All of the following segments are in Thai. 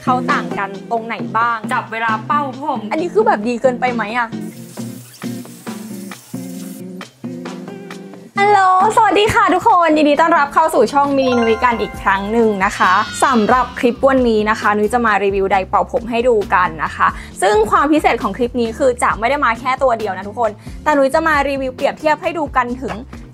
เขาต่างกันตรงไหนบ้างจับเวลาเป้าผมอันนี้คือแบบดีเกินไปไหมอะฮัลโหลสวัสดีค่ะทุกคนยินดีต้อนรับเข้าสู่ช่องมินินุ้ยกันอีกครั้งหนึ่งนะคะสำหรับคลิปวันนี้นะคะนุ้ยจะมารีวิวไดร์เป่าผมให้ดูกันนะคะซึ่งความพิเศษของคลิปนี้คือจะไม่ได้มาแค่ตัวเดียวนะทุกคนแต่นุ้ยจะมารีวิวเปรียบเทียบให้ดูกันถึง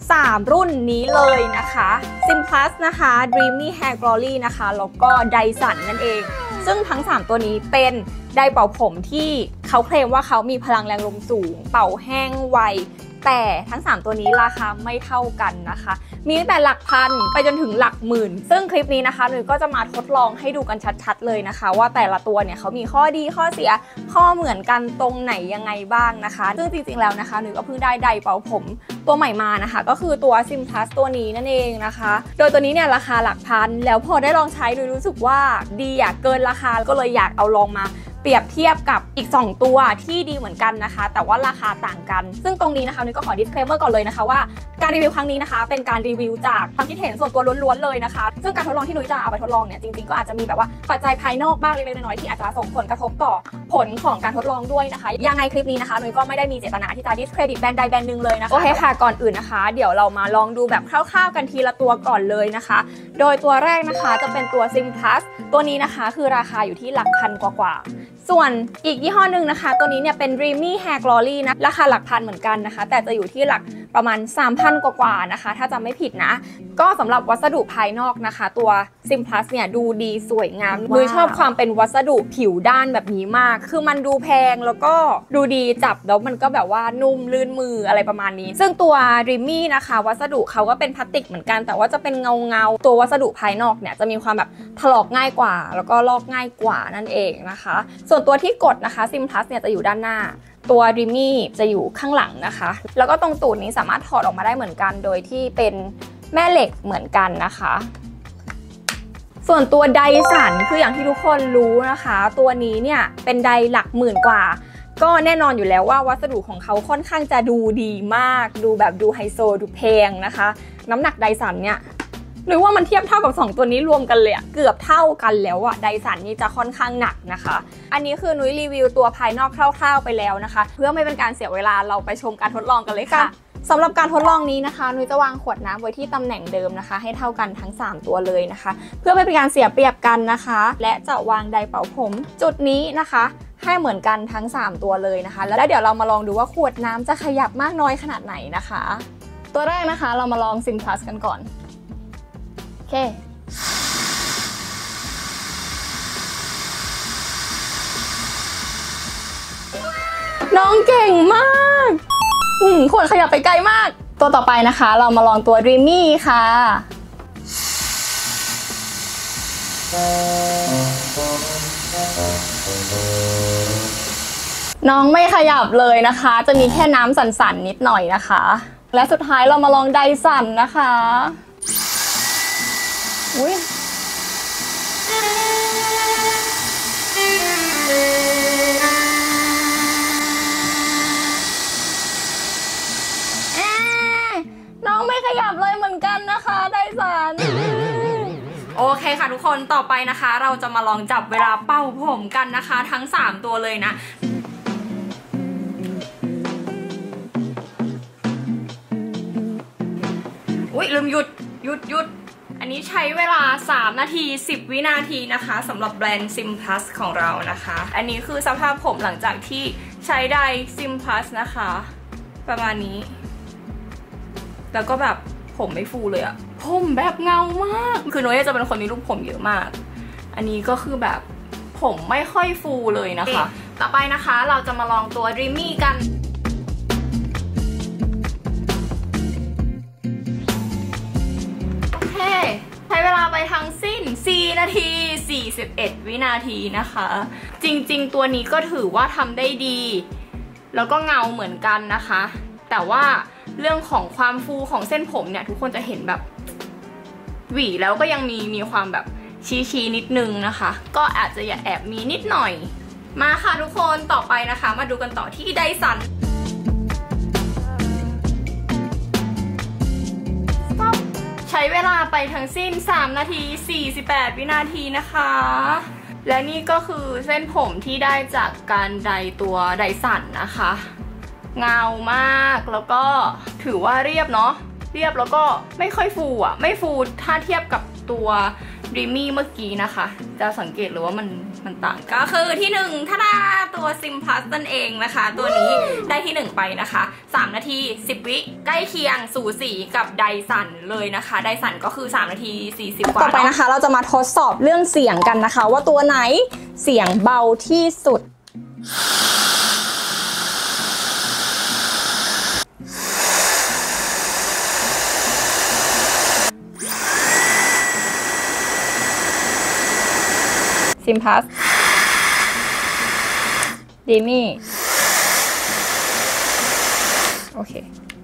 3 รุ่นนี้เลยนะคะ Simplus นะคะ Dreamy Hair Glory นะคะแล้วก็ Dyson นั่นเองซึ่งทั้ง3ตัวนี้เป็นไดร์เป่าผมที่เขาเคลมว่าเขามีพลังแรงลมสูงเป่าแห้งไวแต่ทั้ง3ตัวนี้ราคาไม่เท่ากันนะคะมีตั้งแต่หลักพันไปจนถึงหลักหมื่นซึ่งคลิปนี้นะคะหนูก็จะมาทดลองให้ดูกันชัดๆเลยนะคะว่าแต่ละตัวเนี่ยเขามีข้อดีข้อเสียข้อเหมือนกันตรงไหนยังไงบ้างนะคะซึ่งจริงๆแล้วนะคะหนูก็เพิ่งได้ไดร์เป่าผมตัวใหม่มานะคะก็คือตัว Simplus ตัวนี้นั่นเองนะคะโดยตัวนี้เนี่ยราคาหลักพันแล้วพอได้ลองใช้หนูรู้สึกว่าดีอะเกินราคาก็เลยอยากเอาลองมาเปรียบเทียบกับอีก2ตัวที่ดีเหมือนกันนะคะแต่ว่าราคาต่างกันซึ่งตรงนี้นะคะนุ้ยก็ขอ disclaimer ก่อนเลยนะคะว่าการรีวิวครั้งนี้นะคะเป็นการรีวิวจากความคิดเห็นส่วนตัวล้วนๆเลยนะคะซึ่งการทดลองที่นุ้ยจะเอาไปทดลองเนี่ยจริงๆก็อาจจะมีแบบว่าปัจจัยภายนอกบ้างเล็กๆน้อยๆที่อาจจะส่งผลกระทบต่อผลของการทดลองด้วยนะคะยังไงคลิปนี้นะคะนุ้ยก็ไม่ได้มีเจตนาที่จะ discredit แบรนด์ใดแบรนด์หนึ่งเลยนะคะโอเคค่ะก่อนอื่นนะคะเดี๋ยวเรามาลองดูแบบคร่าวๆกันทีละตัวก่อนเลยนะคะโดยตัวแรกนะคะจะเป็นตัว Simplus ตัวนี้นะคะคือราคาอยู่ที่หลักพันกว่าส่วนอีกยี่ห้อหนึ่งนะคะตัวนี้เนี่ยเป็น Dreamy Hair Glory นะราคาหลักพันเหมือนกันนะคะแต่จะอยู่ที่หลักประมาณ 3,000 กว่านะคะถ้าจำไม่ผิดนะก็สำหรับวัสดุภายนอกนะคะตัว Simplus เนี่ยดูดีสวยงามนุ้ยชอบความเป็นวัสดุผิวด้านแบบนี้มากคือมันดูแพงแล้วก็ดูดีจับแล้วมันก็แบบว่านุ่มลื่นมืออะไรประมาณนี้ซึ่งตัว Dreamy นะคะวัสดุเขาก็เป็นพลาสติกเหมือนกันแต่ว่าจะเป็นเงาตัววัสดุภายนอกเนี่ยจะมีความแบบถลอกง่ายกว่าแล้วก็ลอกง่ายกว่านั่นเองนะคะส่วนตัวที่กดนะคะ Simplus เนี่ยจะอยู่ด้านหน้าตัว Dreamy จะอยู่ข้างหลังนะคะแล้วก็ตรงตูดนี้สามารถถอดออกมาได้เหมือนกันโดยที่เป็นแม่เหล็กเหมือนกันนะคะส่วนตัวไดสันคืออย่างที่ทุกคนรู้นะคะตัวนี้เนี่ยเป็นไดหลักหมื่นกว่าก็แน่นอนอยู่แล้วว่าวัสดุของเขาค่อนข้างจะดูดีมากดูแบบดูไฮโซดูแพงนะคะน้ำหนักไดสันเนี่ยหรือว่ามันเทียบเท่ากับ2ตัวนี้รวมกันเลยเกือบเท่ากันแล้วอะไดสันนี่จะค่อนข้างหนักนะคะอันนี้คือนุ้ยรีวิวตัวภายนอกคร่าวๆไปแล้วนะคะเพื่อไม่เป็นการเสียเวลาเราไปชมการทดลองกันเลยค่ะสำหรับการทดลองนี้นะคะนุ้ยจะวางขวดน้ำไว้ที่ตำแหน่งเดิมนะคะให้เท่ากันทั้ง3ตัวเลยนะคะเพื่อไม่เป็นการเสียเปรียบกันนะคะและจะวางไดร์เป่าผมจุดนี้นะคะให้เหมือนกันทั้ง3ตัวเลยนะคะแล้วเดี๋ยวเรามาลองดูว่าขวดน้ำจะขยับมากน้อยขนาดไหนนะคะตัวแรกนะคะเรามาลอง Simplus กันก่อนโอเคน้องเก่งมากขวดขยับไปไกลมากตัวต่อไปนะคะเรามาลองตัว Dreamy ค่ะน้องไม่ขยับเลยนะคะจะมีแค่น้ำสั่นๆนิดหน่อยนะคะและสุดท้ายเรามาลองไดสันนะคะอุ๊ยน้องไม่ขยับเลยเหมือนกันนะคะไดสันโอเคค่ะทุกคนต่อไปนะคะเราจะมาลองจับเวลาเป่าผมกันนะคะทั้ง3ตัวเลยนะอุ๊ยลืมหยุดอันนี้ใช้เวลา3 นาที10 วินาทีนะคะสำหรับแบรนด์ Simplus ของเรานะคะอันนี้คือสภาพผมหลังจากที่ใช้ไดร์ Simplus นะคะประมาณนี้แล้วก็แบบผมไม่ฟูเลยอะผมแบบเงามากคือโน้ยจะเป็นคนมีลูกผมเยอะมากอันนี้ก็คือแบบผมไม่ค่อยฟูเลยนะคะต่อไปนะคะเราจะมาลองตัว Dreamy กันโอเคใช้เวลาไปทั้งสิ้น4 นาที 41 วินาทีนะคะจริงๆตัวนี้ก็ถือว่าทำได้ดีแล้วก็เงาเหมือนกันนะคะแต่ว่าเรื่องของความฟูของเส้นผมเนี่ยทุกคนจะเห็นแบบหวีแล้วก็ยังมีความแบบชี้นิดนึงนะคะก็อาจจะแอบมีนิดหน่อยมาค่ะทุกคนต่อไปนะคะมาดูกันต่อที่ไดสันใช้เวลาไปทั้งสิ้น3 นาที 48 วินาทีนะคะและนี่ก็คือเส้นผมที่ได้จากการไดตัวไดสันนะคะเงามากแล้วก็ถือว่าเรียบเนาะเรียบแล้วก็ไม่ค่อยฟูอ่ะไม่ฟูถ้าเทียบกับตัวรีมี่เมื่อกี้นะคะจะสังเกตเลยว่ามันต่างก็คือที่1ท่าตัวซิมพลัสนั่นเองนะคะตัวนี้ได้ที่1ไปนะคะ3นาที10วิใกล้เคียงสูสีกับไดสันเลยนะคะไดสันก็คือ3นาที40กว่าต่อไปนะคะเราจะมาทดสอบเรื่องเสียงกันนะคะว่าตัวไหนเสียงเบาที่สุดซิมพลัสดีมี่โอเค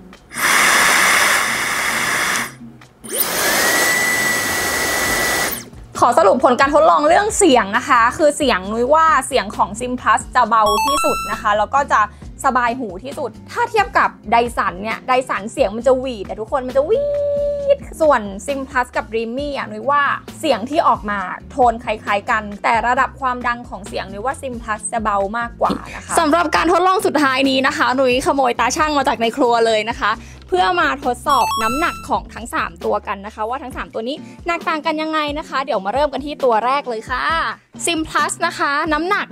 ขอสรุปผลการทดลองเรื่องเสียงนะคะคือเสียงนุ้ยว่าเสียงของซิมพลัสจะเบาที่สุดนะคะแล้วก็จะสบายหูที่สุดถ้าเทียบกับไดสันเนี่ยไดสันเสียงมันจะหวีดแต่ทุกคนมันจะวีดส่วนซิมพลัสกับรีมี่นุ้ยว่าเสียงที่ออกมาโทนคล้ายๆกันแต่ระดับความดังของเสียงนุ้ยว่าซิมพลัสจะเบามากกว่านะคะสำหรับการทดลองสุดท้ายนี้นะคะนุ้ยขโมยตาช่างมาจากในครัวเลยนะคะเพื่อมาทดสอบน้ำหนักของทั้ง3ตัวกันนะคะว่าทั้ง3ตัวนี้หนักต่างกันยังไงนะคะเดี๋ยวมาเริ่มกันที่ตัวแรกเลยค่ะซิมพลัสนะคะน้ำหนัก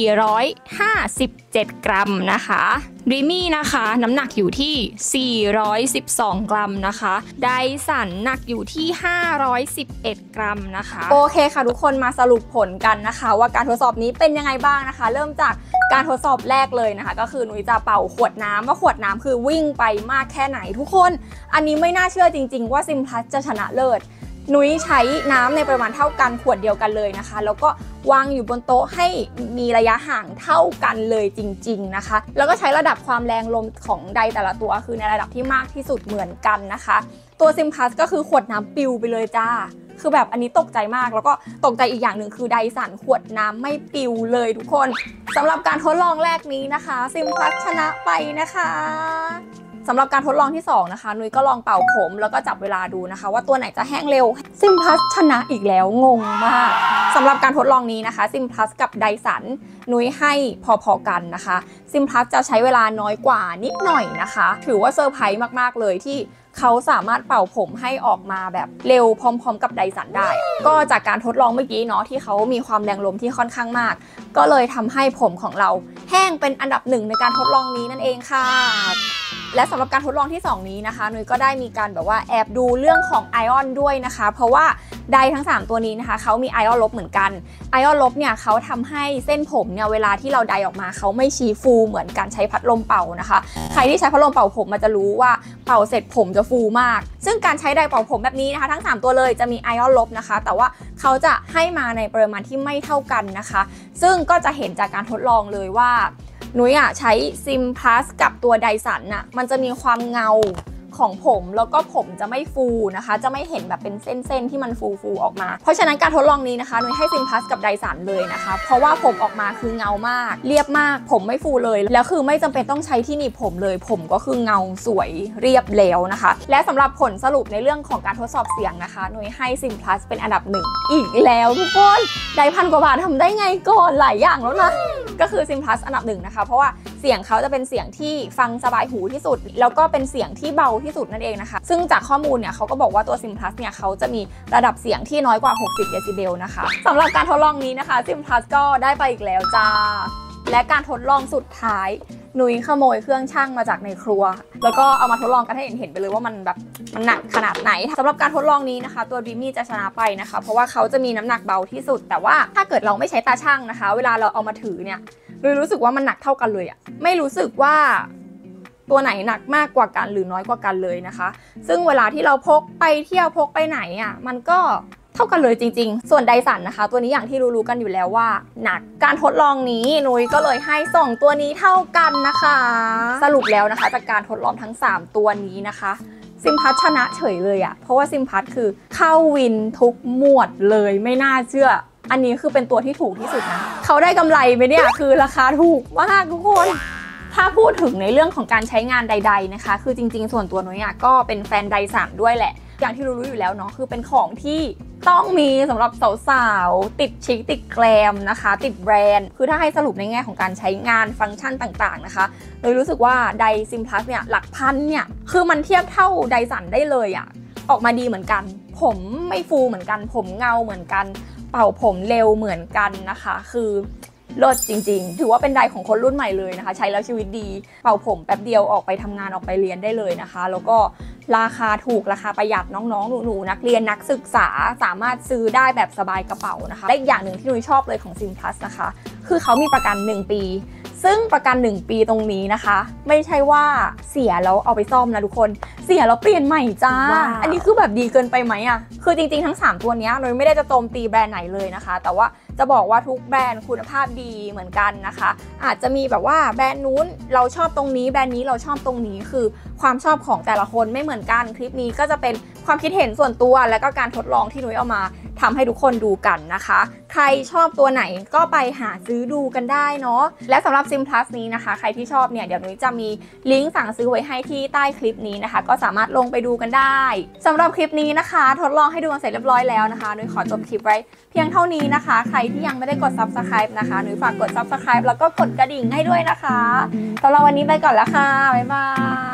457กรัมนะคะรีมี่นะคะน้ำหนักอยู่ที่412กรัมนะคะไดสันหนักอยู่ที่511กรัมนะคะโอเคค่ะทุกคนมาสรุปผลกันนะคะว่าการทดสอบนี้เป็นยังไงบ้างนะคะเริ่มจากการทดสอบแรกเลยนะคะก็คือนุ้ยจะเป่าขวดน้ำว่าขวดน้ำคือวิ่งไปมากแค่ไหนทุกคนอันนี้ไม่น่าเชื่อจริงๆว่าซิมพลัสจะชนะเลิศนุ้ยใช้น้ำในปริมาณเท่ากันขวดเดียวกันเลยนะคะแล้วก็วางอยู่บนโต๊ะให้มีระยะห่างเท่ากันเลยจริงๆนะคะแล้วก็ใช้ระดับความแรงลมของไดแต่ละตัวคือในระดับที่มากที่สุดเหมือนกันนะคะตัวซิมพลัสก็คือขวดน้ำปิวไปเลยจ้าคือแบบอันนี้ตกใจมากแล้วก็ตกใจอีกอย่างหนึ่งคือไดสันขวดน้ำไม่ปิวเลยทุกคนสำหรับการทดลองแรกนี้นะคะซิมพลัสชนะไปนะคะสำหรับการทดลองที่2นะคะนุ้ยก็ลองเป่าผมแล้วก็จับเวลาดูนะคะว่าตัวไหนจะแห้งเร็วซิมพลัสชนะอีกแล้วงงมากสำหรับการทดลองนี้นะคะซิมพลัสกับไดสันนุ้ยให้พอๆกันนะคะซิมพลัสจะใช้เวลาน้อยกว่านิดหน่อยนะคะถือว่าเซอร์ไพรส์มากๆเลยที่เขาสามารถเป่าผมให้ออกมาแบบเร็วพร้อมๆกับไดสันได้ก็จากการทดลองเมื่อกี้เนาะที่เขามีความแรงลมที่ค่อนข้างมากก็เลยทำให้ผมของเราแห้งเป็นอันดับ1ในการทดลองนี้นั่นเองค่ะและสำหรับการทดลองที่2นี้นะคะนุ้ยก็ได้มีการแบบว่าแอบดูเรื่องของไอออนด้วยนะคะเพราะว่าไดทั้ง3ตัวนี้นะคะเขามีไอออนลบเหมือนกันไอออนลบเนี่ยเขาทำให้เส้นผมเนี่ยเวลาที่เราไดออกมาเขาไม่ชี้ฟูเหมือนการใช้พัดลมเป่านะคะใครที่ใช้พัดลมเป่าผมมันจะรู้ว่าเป่าเสร็จผมจะฟูมากซึ่งการใช้ไดเป่าผมแบบนี้นะคะทั้ง3ตัวเลยจะมีไอออนลบนะคะแต่ว่าเขาจะให้มาในปริมาณที่ไม่เท่ากันนะคะซึ่งก็จะเห็นจากการทดลองเลยว่านุ้ยใช้ซิมพลัสกับตัวไดสันน่ะมันจะมีความเงาของผมแล้วก็ผมจะไม่ฟูนะคะจะไม่เห็นแบบเป็นเส้นๆที่มันฟูออกมาเพราะฉะนั้นการทดลองนี้นะคะนุ้ยให้ซิมพลัสกับไดสันเลยนะคะเพราะว่าผมออกมาคือเงามากเรียบมากผมไม่ฟูเลยแล้วคือไม่จำเป็นต้องใช้ที่หนีบผมเลยผมก็คือเงาสวยเรียบแล้วนะคะและสำหรับผลสรุปในเรื่องของการทดสอบเสียงนะคะนุ้ยให้ซิมพลัสเป็นอันดับ1อีกแล้วทุกคนได้1,000 กว่าบาททำได้ไงก่อนหลายอย่างแล้วนะก็คือซิมพลัสอันดับ1นะคะเพราะว่าเสียงเขาจะเป็นเสียงที่ฟังสบายหูที่สุดแล้วก็เป็นเสียงที่เบาที่สุดนั่นเองนะคะซึ่งจากข้อมูลเนี่ยเขาก็บอกว่าตัวซิมพลัสเนี่ยเขาจะมีระดับเสียงที่น้อยกว่า60เดซิเบลนะคะสำหรับการทดลองนี้นะคะซิมพลัสก็ได้ไปอีกแล้วจ้าและการทดลองสุดท้ายนุ้ยขโมยเครื่องชั่งมาจากในครัวแล้วก็เอามาทดลองกันให้เห็นไปเลยว่ามันแบบมันหนักขนาดไหนสำหรับการทดลองนี้นะคะตัวดีมี่จะชนะไปนะคะเพราะว่าเขาจะมีน้ำหนักเบาที่สุดแต่ว่าถ้าเกิดเราไม่ใช้ตาชั่งนะคะเวลาเราเอามาถือเนี่ยรู้สึกว่ามันหนักเท่ากันเลยอะไม่รู้สึกว่าตัวไหนหนักมากกว่ากันหรือน้อยกว่ากันเลยนะคะซึ่งเวลาที่เราพกไปเที่ยวพกไปไหนอ่ะมันก็เท่ากันเลยจริงๆส่วนไดสันนะคะตัวนี้อย่างที่รู้กันอยู่แล้วว่าหนักการทดลองนี้นุ้ยก็เลยให้2ตัวนี้เท่ากันนะคะสรุปแล้วนะคะจากการทดลองทั้ง3ตัวนี้นะคะซิมพลัสชนะเฉยเลยอะเพราะว่าซิมพลัสคือเข้าวินทุกหมวดเลยไม่น่าเชื่ออันนี้คือเป็นตัวที่ถูกที่สุดนะเขาได้กำไรไหมเนี่ยคือราคาถูกมากทุกคนถ้าพูดถึงในเรื่องของการใช้งานใดๆนะคะคือจริงๆส่วนตัวนุ้ยก็เป็นแฟนไดสันด้วยแหละอย่างที่รู้อยู่แล้วเนาะคือเป็นของที่ต้องมีสำหรับสาวๆติดชิคติดแกรมนะคะติดแบรนด์คือถ้าให้สรุปในแง่ของการใช้งานฟังก์ชันต่างๆนะคะเลยรู้สึกว่าไดซิมพลัสเนี่ยหลักพันเนี่ยคือมันเทียบเท่าไดสันได้เลยอะออกมาดีเหมือนกันผมไม่ฟูเหมือนกันผมเงาเหมือนกันเป่าผมเร็วเหมือนกันนะคะคือเลิศจริงๆถือว่าเป็นไดของคนรุ่นใหม่เลยนะคะใช้แล้วชีวิตดีเป่าผมแป๊บเดียวออกไปทำงานออกไปเรียนได้เลยนะคะแล้วก็ราคาถูกราคาประหยัดน้องๆหนูๆนักเรียนนักศึกษาสามารถซื้อได้แบบสบายกระเป๋านะคะและอีกอย่างหนึ่งที่นุ้ยชอบเลยของซิมพลัสนะคะคือเขามีประกัน1 ปีซึ่งประกัน1 ปีตรงนี้นะคะไม่ใช่ว่าเสียแล้วเอาไปซ่อมนะทุกคนเสียแล้วเปลี่ยนใหม่จ้า อันนี้คือแบบดีเกินไปไหมอะคือจริงๆทั้ง3ตัวนี้นุ้ยไม่ได้จะโจมตีแบรนด์ไหนเลยนะคะแต่ว่าจะบอกว่าทุกแบรนด์คุณภาพดีเหมือนกันนะคะอาจจะมีแบบว่าแบรนด์นู้นเราชอบตรงนี้แบรนด์นี้เราชอบตรงนี้คือความชอบของแต่ละคนไม่เหมือนกันคลิปนี้ก็จะเป็นความคิดเห็นส่วนตัวและก็การทดลองที่นุ้ยเอามาทำให้ทุกคนดูกันนะคะใครชอบตัวไหนก็ไปหาซื้อดูกันได้เนาะและสำหรับซิมพลัสนี้นะคะใครที่ชอบเนี่ยเดี๋ยวนุ้ยจะมีลิงก์สั่งซื้อไว้ให้ที่ใต้คลิปนี้นะคะก็สามารถลงไปดูกันได้สำหรับคลิปนี้นะคะทดลองให้ดูกันเสร็จเรียบร้อยแล้วนะคะนุ้ยขอจบคลิปไว้เพียงเท่านี้นะคะใครที่ยังไม่ได้กด Subscribe นะคะนุ้ยฝากกด Subscribe แล้วก็กดกระดิ่งให้ด้วยนะคะสำหรับวันนี้ไปก่อนแล้วค่ะบ๊ายบาย